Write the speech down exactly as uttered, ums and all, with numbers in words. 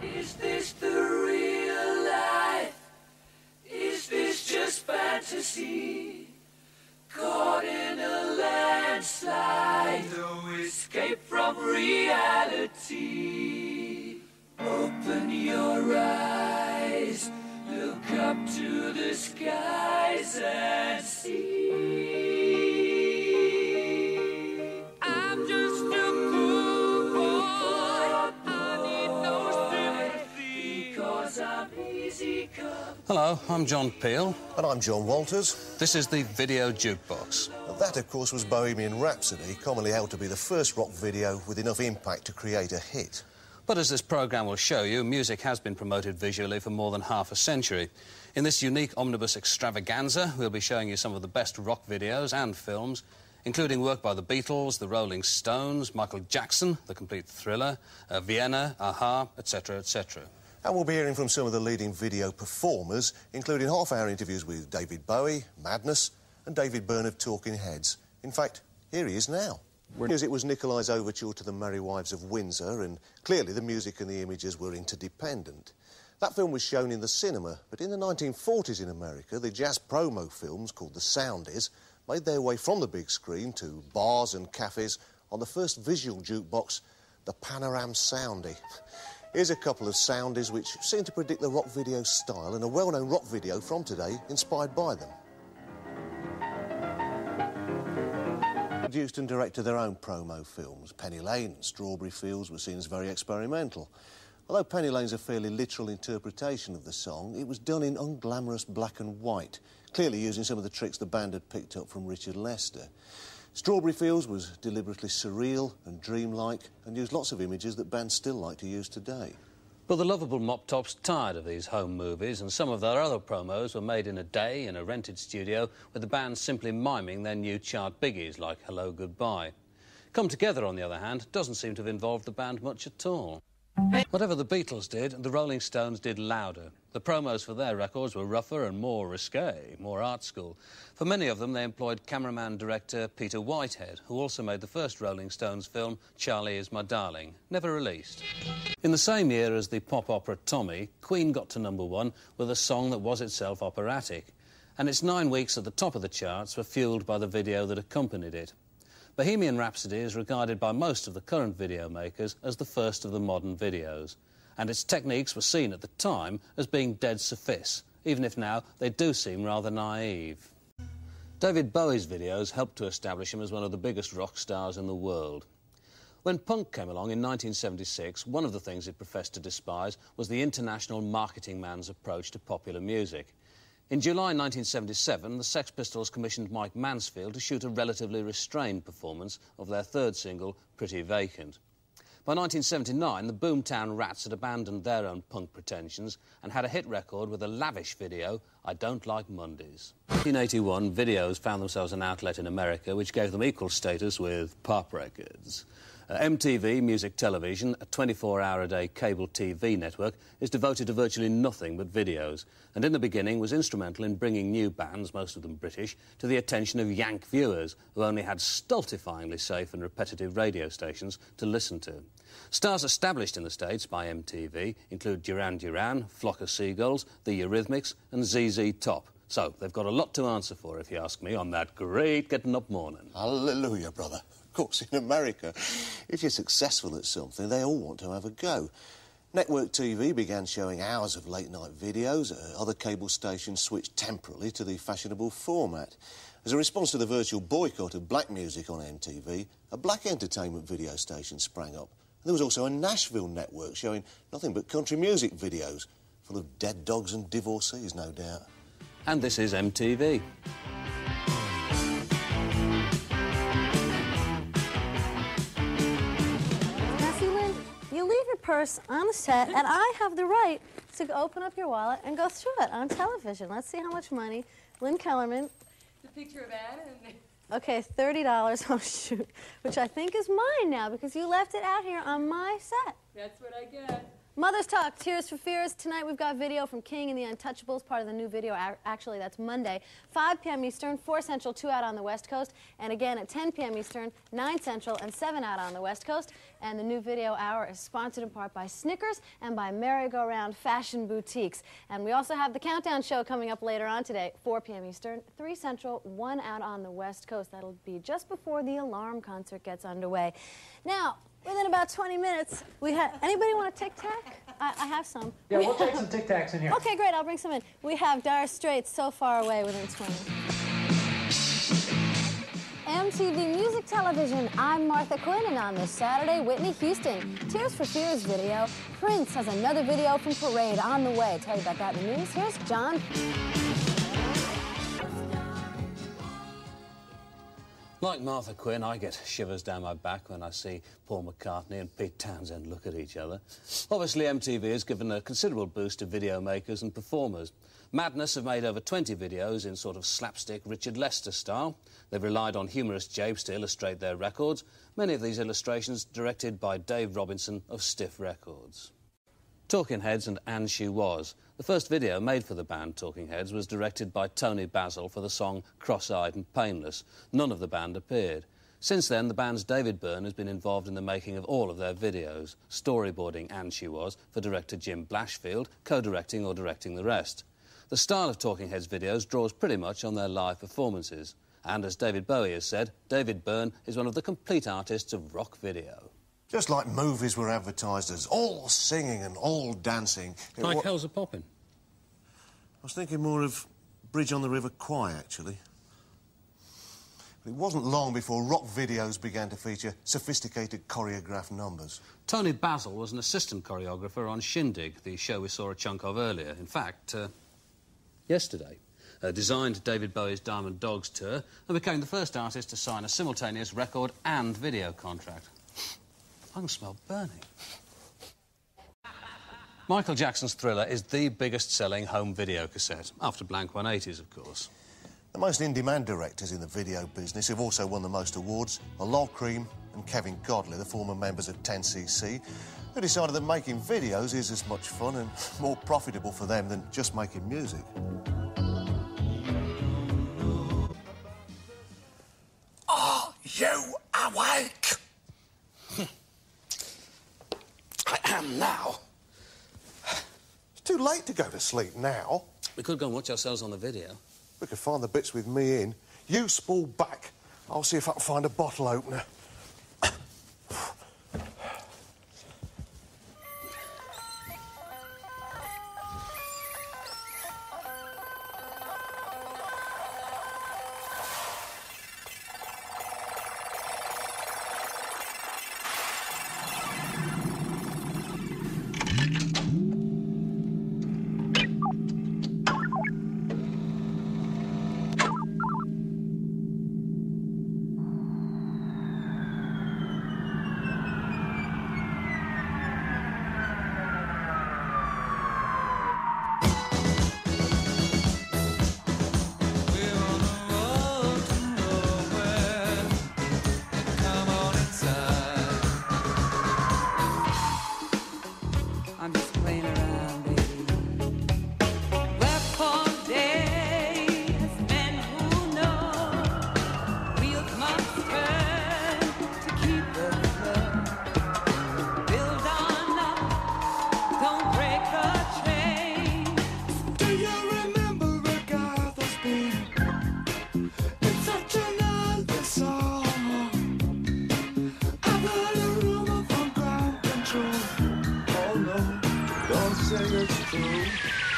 Is this the real life? Is this just fantasy? Caught in a landslide, no escape from reality. Open your eyes, look up to the skies and see. I'm just a cool boy, I need no sympathy, because I'm easy come. Hello, I'm John Peel. And I'm John Walters. This is the Video Jukebox. And that, of course, was Bohemian Rhapsody, commonly held to be the first rock video with enough impact to create a hit. But as this programme will show you, music has been promoted visually for more than half a century. In this unique Omnibus extravaganza, we'll be showing you some of the best rock videos and films, including work by the Beatles, the Rolling Stones, Michael Jackson, The Complete Thriller, uh, Vienna, Aha, et cetera, et cetera. And we'll be hearing from some of the leading video performers, including half-hour interviews with David Bowie, Madness, and David Byrne of Talking Heads. In fact, here he is now. Because it was Nicolai's overture to the Merry Wives of Windsor, and clearly the music and the images were interdependent. That film was shown in the cinema, but in the nineteen forties in America, the jazz promo films, called the Soundies, made their way from the big screen to bars and cafes on the first visual jukebox, the Panoram Soundie. Here's a couple of Soundies which seem to predict the rock video style, and a well-known rock video from today inspired by them. Produced and directed their own promo films. Penny Lane and Strawberry Fields were seen as very experimental. Although Penny Lane's a fairly literal interpretation of the song, it was done in unglamorous black and white, clearly using some of the tricks the band had picked up from Richard Lester. Strawberry Fields was deliberately surreal and dreamlike and used lots of images that bands still like to use today. But the lovable mop-tops tired of these home movies, and some of their other promos were made in a day in a rented studio with the band simply miming their new chart biggies like Hello Goodbye. Come Together, on the other hand, doesn't seem to have involved the band much at all. Whatever the Beatles did, the Rolling Stones did louder. The promos for their records were rougher and more risque, more art school. For many of them, they employed cameraman-director Peter Whitehead, who also made the first Rolling Stones film, Charlie Is My Darling, never released. In the same year as the pop opera Tommy, Queen got to number one with a song that was itself operatic, and its nine weeks at the top of the charts were fuelled by the video that accompanied it. Bohemian Rhapsody is regarded by most of the current video makers as the first of the modern videos, and its techniques were seen at the time as being dead suffice, even if now they do seem rather naive. David Bowie's videos helped to establish him as one of the biggest rock stars in the world. When punk came along in nineteen seventy-six, one of the things it professed to despise was the international marketing man's approach to popular music. In July nineteen seventy-seven, the Sex Pistols commissioned Mike Mansfield to shoot a relatively restrained performance of their third single, Pretty Vacant. By nineteen seventy-nine, the Boomtown Rats had abandoned their own punk pretensions and had a hit record with a lavish video, I Don't Like Mondays. In nineteen eighty-one, videos found themselves an outlet in America which gave them equal status with pop records. Uh, M T V, Music Television, a twenty-four hour a day cable T V network, is devoted to virtually nothing but videos, and in the beginning was instrumental in bringing new bands, most of them British, to the attention of Yank viewers who only had stultifyingly safe and repetitive radio stations to listen to. Stars established in the States by M T V include Duran Duran, Flock of Seagulls, the Eurythmics and Z Z Top. So they've got a lot to answer for, if you ask me, on that great getting up morning. Hallelujah, brother. Of course, in America, if you're successful at something, they all want to have a go. Network T V began showing hours of late-night videos. Uh, other cable stations switched temporarily to the fashionable format. As a response to the virtual boycott of black music on M T V, a black entertainment video station sprang up. And there was also a Nashville network showing nothing but country music videos, full of dead dogs and divorcees, no doubt. And this is M T V. You leave your purse on the set, and I have the right to open up your wallet and go through it on television. Let's see how much money. Lynn Kellerman. The picture of Anna. Okay, thirty dollars. Oh, shoot. Which I think is mine now, because you left it out here on my set. That's what I get. Mother's Talk, Tears for Fears. Tonight we've got video from King and the Untouchables, part of the new video. Actually, that's Monday, five p m Eastern, four Central, two out on the West Coast. And again at ten p m Eastern, nine Central, and seven out on the West Coast. And the new video hour is sponsored in part by Snickers and by Merry-Go-Round Fashion Boutiques. And we also have the Countdown Show coming up later on today, four p m Eastern, three Central, one out on the West Coast. That'll be just before the Alarm concert gets underway. Now, within about twenty minutes, we have... Anybody want a Tic Tac? I, I have some. Yeah, we we'll have, take some Tic Tacs in here. Okay, great. I'll bring some in. We have Dire Straits, So Far Away, within twenty. M T V Music Television. I'm Martha Quinn, and on this Saturday, Whitney Houston. Tears for Fears video. Prince has another video from Parade on the way. Tell you about that in the news. Here's John. Like Martha Quinn, I get shivers down my back when I see Paul McCartney and Pete Townsend look at each other. Obviously, M T V has given a considerable boost to video makers and performers. Madness have made over twenty videos in sort of slapstick Richard Lester style. They've relied on humorous japes to illustrate their records, many of these illustrations directed by Dave Robinson of Stiff Records. Talking Heads and And She Was. The first video made for the band Talking Heads was directed by Tony Basil for the song Cross-Eyed and Painless. None of the band appeared. Since then, the band's David Byrne has been involved in the making of all of their videos, storyboarding And She Was for director Jim Blashfield, co-directing or directing the rest. The style of Talking Heads videos draws pretty much on their live performances. And as David Bowie has said, David Byrne is one of the complete artists of rock video. Just like movies were advertised as all singing and all dancing. Like Hell's a Poppin'. I was thinking more of Bridge on the River Kwai, actually. But it wasn't long before rock videos began to feature sophisticated choreographed numbers. Tony Basil was an assistant choreographer on Shindig, the show we saw a chunk of earlier. In fact, uh, yesterday. Uh, designed David Bowie's Diamond Dogs tour and became the first artist to sign a simultaneous record and video contract. I can smell burning. Michael Jackson's Thriller is the biggest-selling home video cassette, after Blank one eighties, of course. The most in-demand directors in the video business who've also won the most awards are Lol Cream and Kevin Godley, the former members of ten C C, who decided that making videos is as much fun and more profitable for them than just making music. Are you awake? I am now. It's too late to go to sleep now. We could go and watch ourselves on the video. We could find the bits with me in. You spool back. I'll see if I can find a bottle opener. Say it's true.